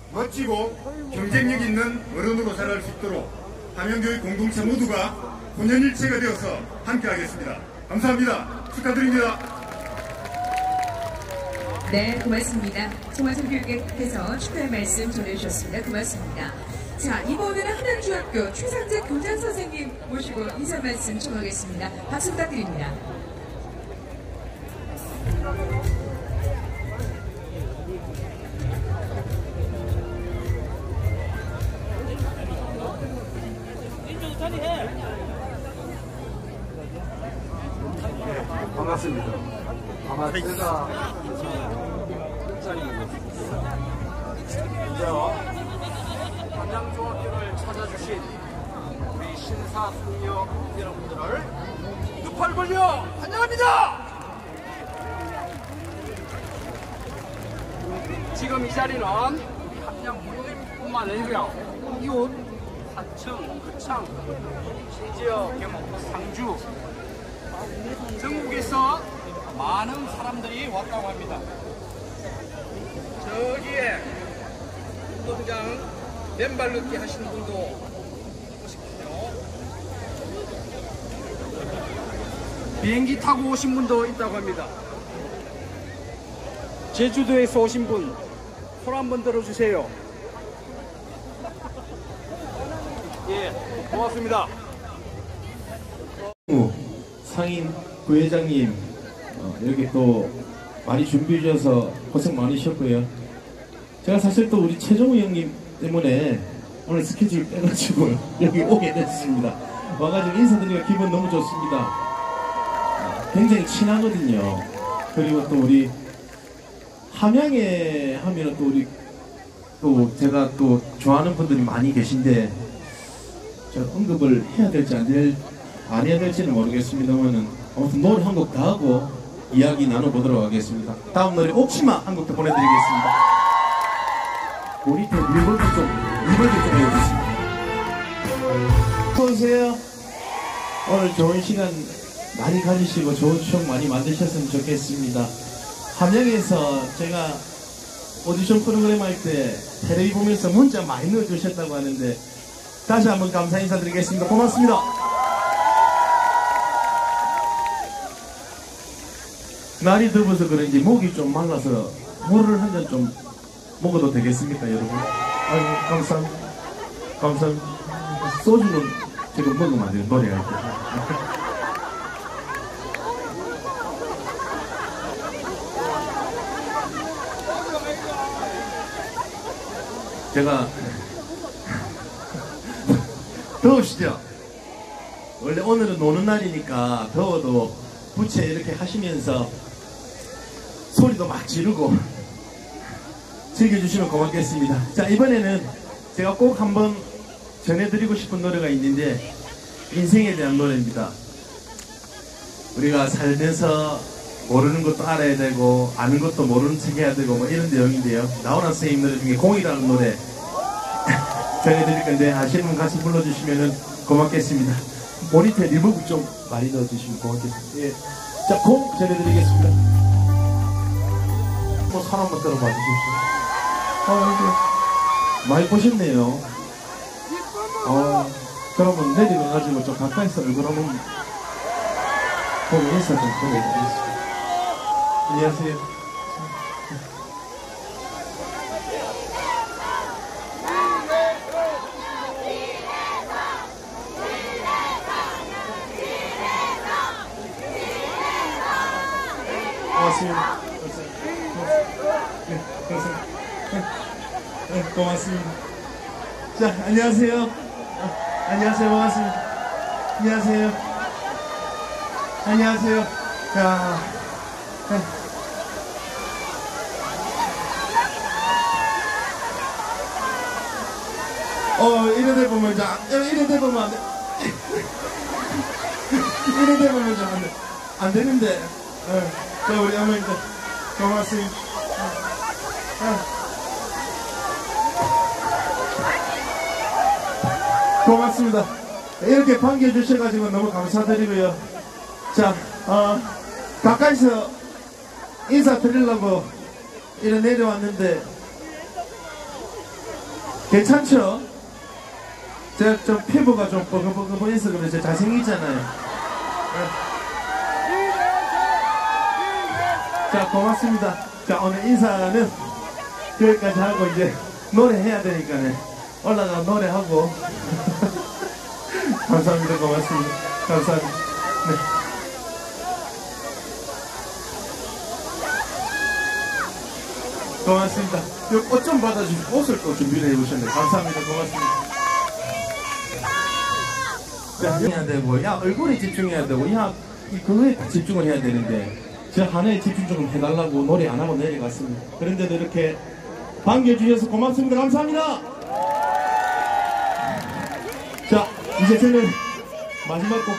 멋지고 경쟁력 있는 어른으로 자랄 수 있도록 함양교육 공동체 모두가 혼연일체가 되어서 함께하겠습니다. 감사합니다. 축하드립니다. 네, 고맙습니다. 정화선 교육께서 축하의 말씀 전해주셨습니다. 고맙습니다. 자, 이번에는 함양중학교 최상재 교장 선생님 모시고 인사 말씀 전하겠습니다. 박수 부탁드립니다. 반갑습니다. 아마 제가 먼저 함양중학교를 찾아주신 우리 신사숙녀 여러분들을 두 팔 벌려 환영합니다. 지금 이 자리는 우리 함양 물림뿐만 아니라 이웃 사청, 거창, 심지어 경북 상주 전국에서 많은 사람들이 왔다고 합니다. 저기에 운동장 맨발 걷기 하시는 분도 오시거든요. 비행기 타고 오신 분도 있다고 합니다. 제주도에서 오신 분 손 한번 들어주세요. 예, 고맙습니다. 상인 부회장님 이렇게 또 많이 준비해 주셔서 고생 많으셨고요. 제가 사실 또 우리 최종우 형님 때문에 오늘 스케줄 빼가지고 여기 오게 됐습니다. 와가지고 인사드리니까 기분 너무 좋습니다. 굉장히 친하거든요. 그리고 또 우리 함양에 하면은 또 우리 또 제가 또 좋아하는 분들이 많이 계신데 저 언급을 해야 될지 안 해야 될지는 모르겠습니다만은 아무튼 노래 한 곡 더 하고 이야기 나눠보도록 하겠습니다. 다음 노래 옥치마 한 곡 더 보내드리겠습니다. 모니터 밀볼도 좀 해주세요. 어서오세요. 오늘 좋은 시간 많이 가지시고 좋은 추억 많이 만드셨으면 좋겠습니다. 함양에서 제가 오디션 프로그램 할 때 텔레비 보면서 문자 많이 넣어주셨다고 하는데 다시 한번 감사 인사드리겠습니다. 고맙습니다. 날이 더워서 그런지 목이 좀 말라서 물을 한 잔 좀 먹어도 되겠습니까, 여러분? 아이고, 감사합니다. 감사합니다. 소주는 지금 먹으면 안 돼요, 노래할 때. 제가 더우시죠? 원래 오늘은 노는 날이니까 더워도 부채 이렇게 하시면서 소리도 막 지르고 즐겨주시면 고맙겠습니다. 자, 이번에는 제가 꼭 한번 전해드리고 싶은 노래가 있는데 인생에 대한 노래입니다. 우리가 살면서 모르는 것도 알아야 되고 아는 것도 모르는 척 해야 되고 뭐 이런 내용인데요. 나훈아 선생님 노래 중에 공이라는 노래 전해드릴 건데 아시는 분 같이 불러주시면 고맙겠습니다. 모니터에 리버브 좀 많이 넣어주시면 고맙겠습니다. 예. 자, 공 전해드리겠습니다. 뭐 손 한번 들어봐 주십시오. 많이 보셨네요. 그러면 내려가가지고 좀 가까이서 얼굴 한번 보고 인사 좀 드리겠습니다. 안녕하세요. 고맙습니다. 고맙습니다. 자, 안녕하세요. 안녕하세요. 반갑습니다. 안녕하세요. 안녕하세요. 자, 이래 보면 이래 보면 안 돼. 이래 보면 좀 안 되는데. 자, 우리 어머니들 고맙습니다. 고맙습니다. 이렇게 반겨주셔가지고 너무 감사드리고요. 자, 가까이서 인사드리려고 이래 내려왔는데 괜찮죠? 제가 좀 피부가 좀 뻐근뻐근해서 그래서 잘생기잖아요. 자, 고맙습니다. 자, 오늘 인사는 여기까지 하고 이제 노래해야 되니까네. 올라가 노래하고. 감사합니다. 고맙습니다. 감사합니다. 네. 고맙습니다. 꽃 좀 받아주시고 옷을 또 준비를 해보셨네요. 감사합니다. 고맙습니다. 자, 해야 되고, 야, 얼굴에 집중해야 되고, 야, 그거에 다 집중을 해야 되는데, 제가 하나에 집중 좀 해달라고 노래 안 하고 내려갔습니다. 그런데도 이렇게 반겨주셔서 고맙습니다. 감사합니다. 자, 이제 저는 마지막 곡